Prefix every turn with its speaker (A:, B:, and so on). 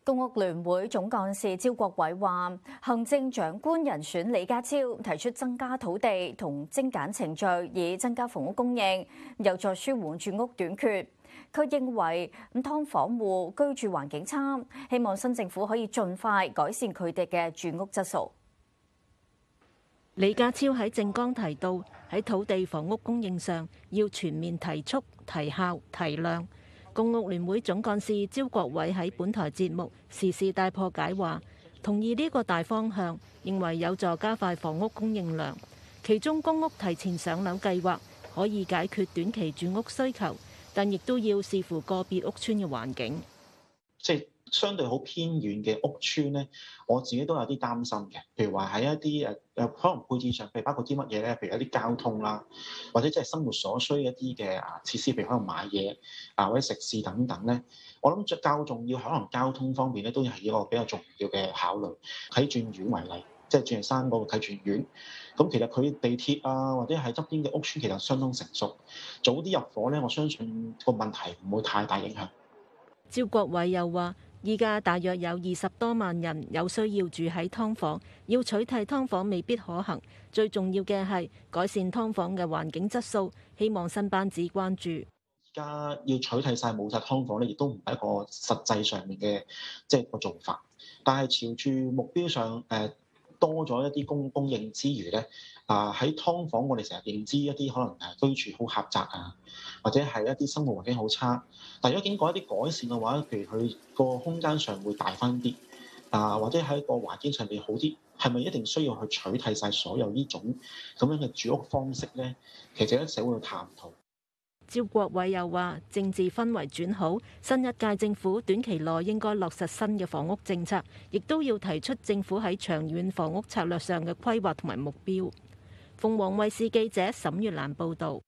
A: 公屋聯會總幹事招國偉話，行政長官人選李家超提出增加土地同精簡程序，以增加房屋供應，有助舒緩住屋短缺。佢認為劏房戶居住環境差，希望新政府可以盡快改善佢哋嘅住屋質素。
B: 李家超喺政綱提到，喺土地房屋供應上要全面提速、提效、提量。公屋聯會總幹事招國偉喺本台節目《時事大破解》話，同意呢個大方向，認為有助加快房屋供應量。其中公屋提前上樓計劃可以解決短期住屋需求，但亦都要視乎個別屋邨嘅環境。
C: 即係相對好偏遠嘅屋邨咧，我自己都有啲擔心嘅。譬如話喺一啲可能配置上，譬如包括啲乜嘢咧？譬如一啲交通啦，或者即係生活所需一啲嘅設施，譬如可能買嘢或者食肆等等咧。我諗較重要，可能交通方面咧都係一個比較重要嘅考慮。啟鑽苑為例，即係鑽石山嗰個啟鑽苑，咁其實佢地鐵啊，或者係側邊嘅屋邨其實相當成熟，早啲入伙咧，我相信個問題唔會太大影響。
B: 招國偉又話，依家大約有20多萬人有需要住喺劏房，要取締劏房未必可行，最重要嘅係改善劏房嘅環境質素，希望新班子關注。
C: 而家要取締晒冇晒劏房咧，亦都唔係一個實際上面嘅即係個做法，但係朝住目標上多咗一啲供應之餘咧，喺劏房我哋成日認知一啲可能居住好狹窄啊，或者係一啲生活環境好差。但如果經過一啲改善嘅話，譬如佢個空間上會大翻啲，或者喺個環境上邊好啲，係咪一定需要去取締晒所有呢種咁樣嘅住屋方式咧？其實喺社會度探討。
B: 招國偉又話，政治氛圍轉好，新一屆政府短期內應該落實新嘅房屋政策，亦都要提出政府喺長遠房屋策略上嘅規劃同埋目標。鳳凰衛視記者沈月蘭報導。